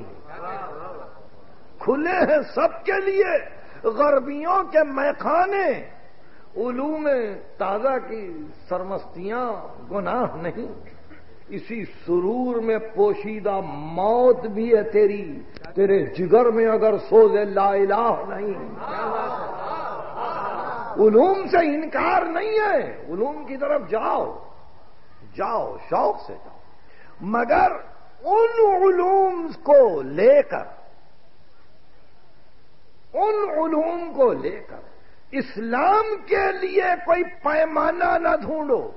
کھلے ہیں سب کے لیے غربیوں کے میخانے، علوم تازہ کی سرمستیاں گناہ نہیں۔ اسی سرور میں پوشیدہ موت بھی ہے تیری، تیرے جگر میں اگر سوز لا الہ نہیں۔ علوم سے انکار نہیں ہے، علوم کی طرف جاؤ جاؤ شوق سے جاؤ، مگر ان علوم کو لے کر، ان علوم کو لے کر اسلام کے لیے کوئی پیمانہ نہ ڈھونڈو،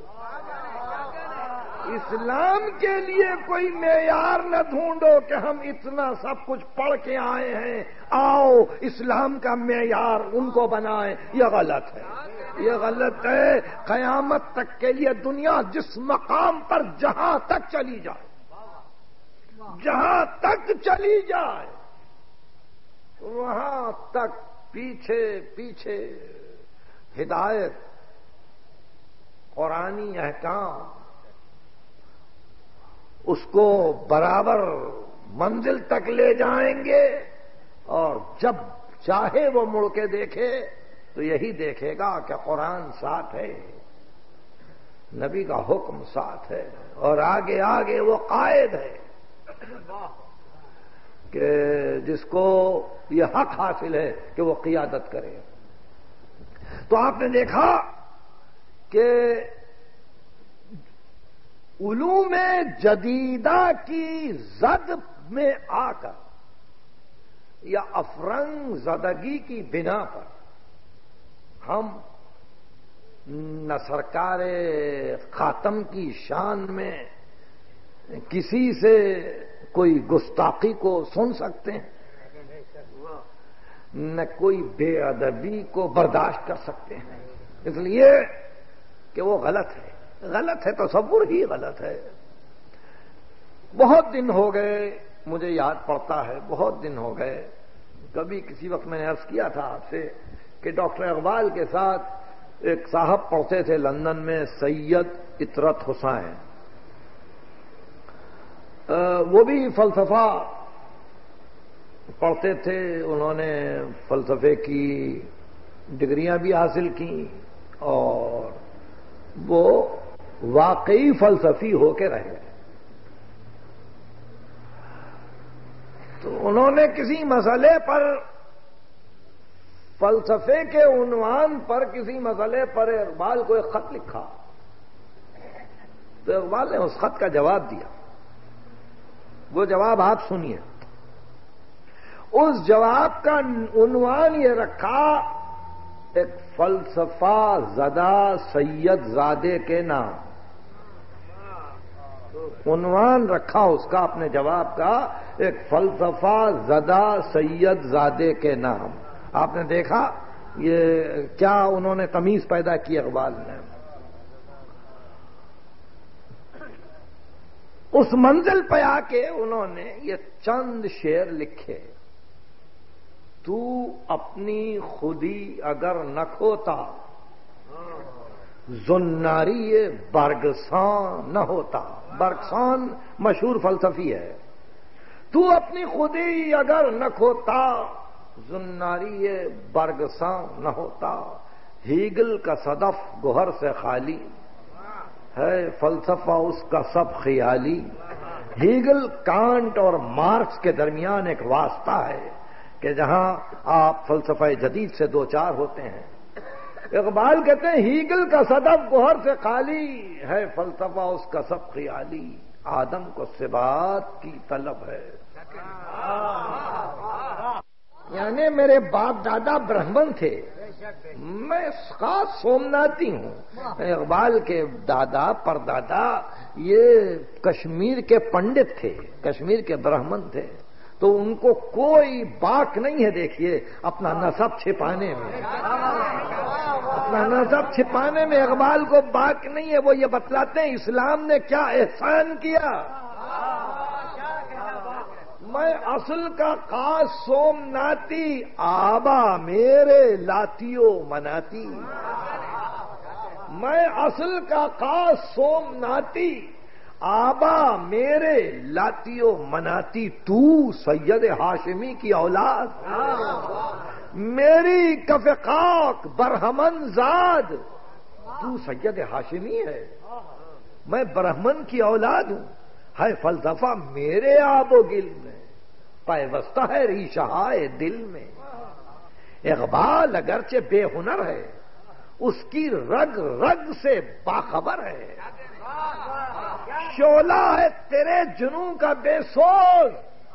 اسلام کے لیے کوئی معیار نہ ڈھونڈو کہ ہم اتنا سب کچھ پڑھ کے آئے ہیں، آؤ اسلام کا معیار ان کو بنائیں۔ یہ غلط ہے، یہ غلط ہے۔ قیامت تک کے لیے دنیا جس مقام پر جہاں تک چلی جائے، جہاں تک چلی جائے، وہاں تک پیچھے پیچھے ہدایت، قرآنی احکام اس کو برابر منزل تک لے جائیں گے، اور جب چاہے وہ مڑ کے دیکھے تو یہی دیکھے گا کہ قرآن ساتھ ہے، نبی کا حکم ساتھ ہے، اور آگے آگے وہ قائد ہے کہ جس کو یہ حق حاصل ہے کہ وہ قیادت کرے۔ تو آپ نے دیکھا کہ علوم جدیدہ کی زد میں آ کر یا افرنگ زدگی کی بنا پر ہم نہ سرکار خاتم کی شان میں کسی سے کوئی گستاخی کو سن سکتے ہیں، نہ کوئی بے ادبی کو برداشت کر سکتے ہیں، اس لیے کہ وہ غلط ہے۔ غلط ہے، تصور ہی غلط ہے۔ بہت دن ہو گئے، مجھے یاد پڑتا ہے، بہت دن ہو گئے، کبھی کسی وقت میں نے عرض کیا تھا آپ سے کہ ڈاکٹر اقبال کے ساتھ ایک صاحب پڑھتے تھے لندن میں، سید اطرت حسین، وہ بھی فلسفہ پڑھتے تھے، انہوں نے فلسفے کی ڈگریاں بھی حاصل کی اور وہ واقعی فلسفی ہو کے رہے۔ تو انہوں نے کسی مسئلے پر، فلسفے کے عنوان پر کسی مسئلے پر اقبال کو ایک خط لکھا، تو اقبال نے اس خط کا جواب دیا۔ وہ جواب آپ سنیے۔ اس جواب کا عنوان یہ رکھا، ایک فلسفہ زدہ سید زادے کے نام، عنوان رکھا اس کا اپنے جواب کا، ایک فلسفہ زدہ سید زادے کے نام۔ آپ نے دیکھا یہ کیا انہوں نے تمیز پیدا کی اقبال نے۔ اس منزل پہ آ کے انہوں نے یہ چند شعر لکھے، تو اپنی خودی اگر نہ کھوتا زناری برگسان نہ ہوتا. برگسان مشہور فلسفی ہے. تو اپنی خودی اگر نہ کھوتا زناری برگسان نہ ہوتا. ہیگل کا صدف گوہر سے خالی ہے، فلسفہ اس کا سب خیالی. ہیگل، کانٹ اور مارکس کے درمیان ایک واسطہ ہے کہ جہاں آپ فلسفہ جدید سے دو چار ہوتے ہیں. اقبال کہتے ہیں ہیگل کا صدف گوہر سے خالی ہے، فلسفہ اس کا سب خیالی. آدم کو صفات کی طلب ہے. یعنی میرے باپ دادا برہمن تھے، میں خاص سومناتی ہوں. اقبال کے دادا پردادا یہ کشمیر کے پنڈت تھے، کشمیر کے برہمن تھے. تو ان کو کوئی باک نہیں ہے دیکھیے اپنا نسب چھپانے میں. اپنا نسب چھپانے میں اقبال کو باک نہیں ہے. وہ یہ بتلاتے ہیں اسلام نے کیا احسان کیا. میں اصل کا خاص سومناتی، آبا میرے لاتیو مناتی. میں اصل کا خاص سومناتی، آبا میرے لاتیو مناتی. تو سید ہاشمی کی اولاد، میری کف خاک برہمن زاد. تو سید ہاشمی ہے، میں برہمن کی اولاد ہوں. ہے فلسفہ میرے آب و گل میں، پیوستہ ہے ریشہائے دل میں. اقبال اگرچہ بے ہنر ہے، اس کی رگ رگ سے باخبر ہے. شعلہ ہے تیرے جنوں کا بے سوز،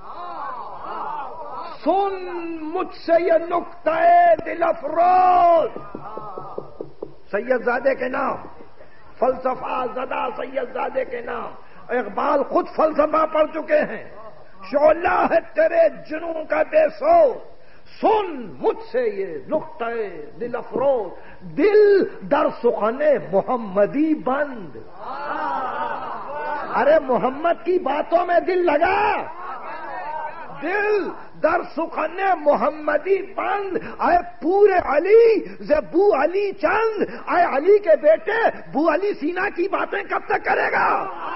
سن مجھ سے یہ نکتہ دل افروز. سید زادے کے نام، فلسفہ زدہ سید زادے کے نام. اقبال خود فلسفہ پڑھ چکے ہیں. شعلہ ہے تیرے جنوں کا بے سوز، سن مجھ سے یہ نکتہ دل افروز. دل در سخن محمدی بند. ارے محمد کی باتوں میں دل لگا. دل در سخن محمدی بند. اے پورے علی ز بو علی چند. اے علی کے بیٹے بو علی سینا کی باتیں کب تک کرے گا.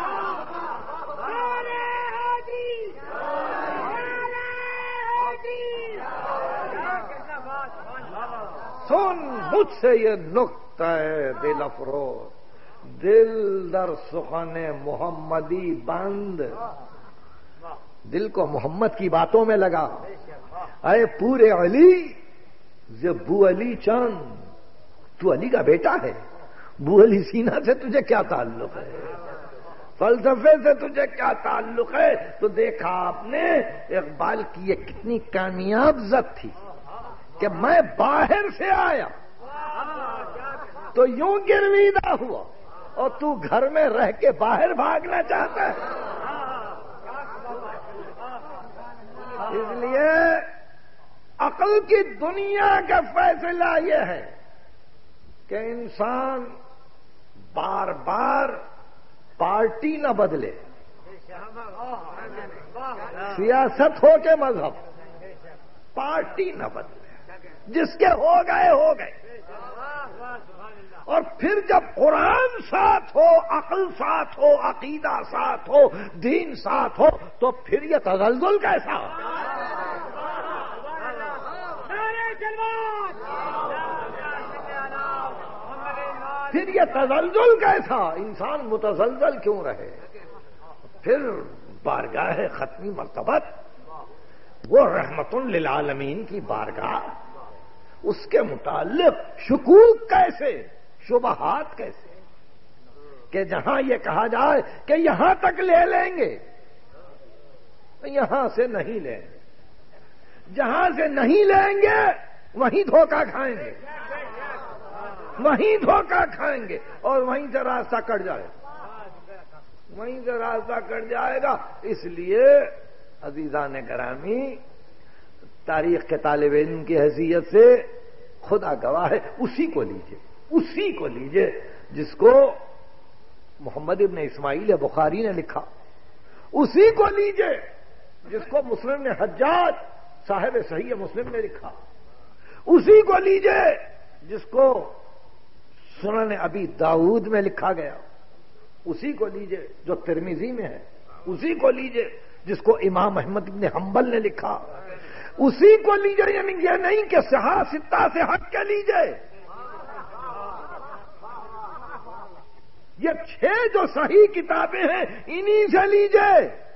سن مجھ سے یہ نکتہ دل افروز، دل در سخن محمدی بند. دل کو محمد کی باتوں میں لگا. اے پورے علی ز بو علی چند. تو علی کا بیٹا ہے، بو علی سینا سے تجھے کیا تعلق ہے، فلسفے سے تجھے کیا تعلق ہے. تو دیکھا آپ نے اقبال کی یہ کتنی کامیاب ذات تھی کہ میں باہر سے آیا تو یوں گرویدہ ہوا اور تو گھر میں رہ کے باہر بھاگنا چاہتا ہے. اس لیے عقل کی دنیا کا فیصلہ یہ ہے کہ انسان بار بار پارٹی نہ بدلے، سیاست ہو کے مذہب، پارٹی نہ بدلے. جس کے ہو گئے ہو گئے. اور پھر جب قرآن ساتھ ہو، عقل ساتھ ہو، عقیدہ ساتھ ہو، دین ساتھ ہو، تو پھر یہ تزلزل کیسا؟ پھر یہ تزلزل کیسا؟ انسان متزلزل کیوں رہے؟ پھر بارگاہ ختمی مرتبت، وہ رحمت للعالمین کی بارگاہ، اس کے متعلق شکوک کیسے، شبہات کیسے، کہ جہاں یہ کہا جائے کہ یہاں تک لے لیں گے، یہاں سے نہیں لیں گے، جہاں سے نہیں لیں گے وہیں دھوکہ کھائیں گے، وہیں دھوکہ کھائیں گے اور وہیں سے راستہ کٹ جائے گا، وہیں سے راستہ کٹ جائے گا. اس لیے عزیزان گرامی، تاریخ کے طالب علم کی حیثیت سے خدا گواہ ہے، اسی کو لیجئے، اسی کو لیجئے جس کو محمد ابن اسماعیل بخاری نے لکھا، اسی کو لیجئے جس کو مسلم نے حجاج صاحب صحیح مسلم نے لکھا، اسی کو لیجئے جس کو سنن ابی داؤد میں لکھا گیا، اسی کو لیجئے جو ترمذی میں ہے، اسی کو لیجئے جس کو امام احمد بن حنبل نے لکھا، اسی کو لیجئے، یعنی یہ نہیں کہ صحاح ستہ سے ہٹ کے لیجئے. یہ چھ جو صحیح کتابیں ہیں انہی سے لیجئے،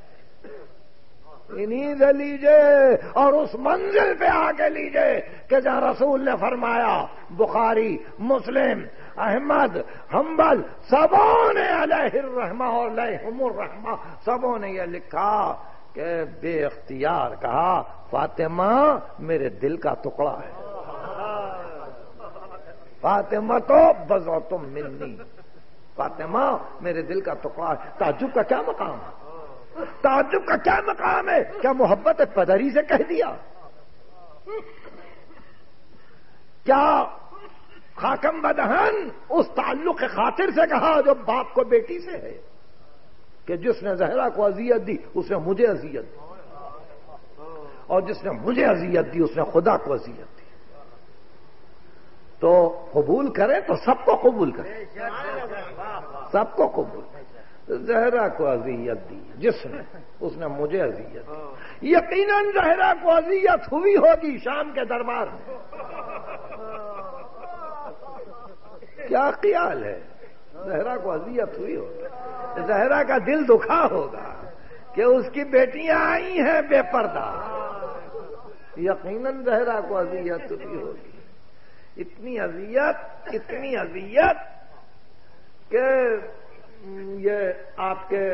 انہی سے لیجئے، اور اس منزل پہ آ کے لیجئے کہ جہاں رسول نے فرمایا، بخاری، مسلم، احمد، حنبل سبوں نے علیہ الرحمہ اور علیہم الرحمہ سبوں نے یہ لکھا کہ بے اختیار کہا فاطمہ میرے دل کا ٹکڑا ہے، فاطمہ تو بضعۃ منی، فاطمہ میرے دل کا ٹکڑا ہے. تعجب کا کیا مقام ہے؟ تعجب کا کیا مقام ہے؟ کیا محبت پدری سے کہہ دیا؟ کیا خاکم بدہن اس تعلق کے خاطر سے کہا جو باپ کو بیٹی سے ہے کہ جس نے زہرا کو اذیت دی اس نے مجھے اذیت دی، اور جس نے مجھے اذیت دی اس نے خدا کو اذیت دی؟ تو قبول کرے تو سب کو قبول کرے، سب کو قبول کرے. زہرا کو اذیت دی جس نے، اس نے مجھے اذیت دی. یقیناً زہرا کو اذیت ہوئی ہوگی شام کے دربار میں. کیا خیال ہے؟ زہرا کو اذیت ہوئی ہوگی، زہرا کا دل دکھا ہوگا کہ اس کی بیٹیاں آئی ہیں بے پردہ. یقیناً زہرا کو اذیت ہوئی ہوگی. اتنی اذیت، اتنی اذیت کہ یہ آپ کے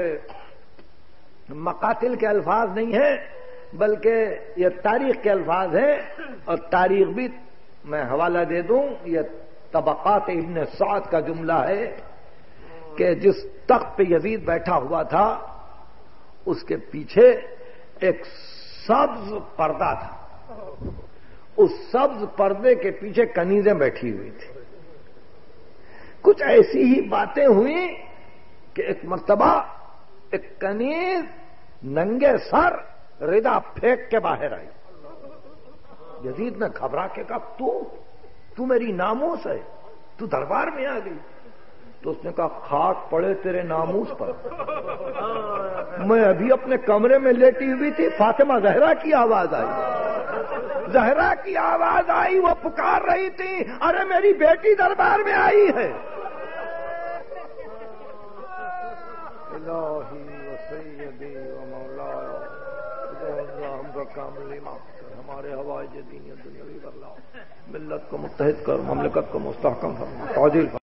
مقاتل کے الفاظ نہیں ہیں بلکہ یہ تاریخ کے الفاظ ہیں. اور تاریخ بھی میں حوالہ دے دوں، یہ طبقات ابن سعد کا جملہ ہے کہ جس تخت پہ یزید بیٹھا ہوا تھا اس کے پیچھے ایک سبز پردہ تھا، اس سبز پردے کے پیچھے کنیزیں بیٹھی ہوئی تھی. کچھ ایسی ہی باتیں ہوئیں کہ ایک مرتبہ ایک کنیز ننگے سر ردا پھینک کے باہر آئی. یزید نے گھبرا کے کہا تو تو میری ناموس ہے، تو دربار میں آ گئی؟ تو اس نے کہا خاک پڑے تیرے ناموس پر، میں ابھی اپنے کمرے میں لیٹی ہوئی تھی، فاطمہ زہرا کی آواز آئی، زہرا کی آواز آئی، وہ پکار رہی تھی ارے میری بیٹی دربار میں آئی ہے. الہی و سیدی و مولایا ہم کا کاملی معاف کر، ہمارے ہوائج دینی دنیاوی بدلاؤ، ملت کو متحد کر، مملکت کو مستحکم فرما، تعجیل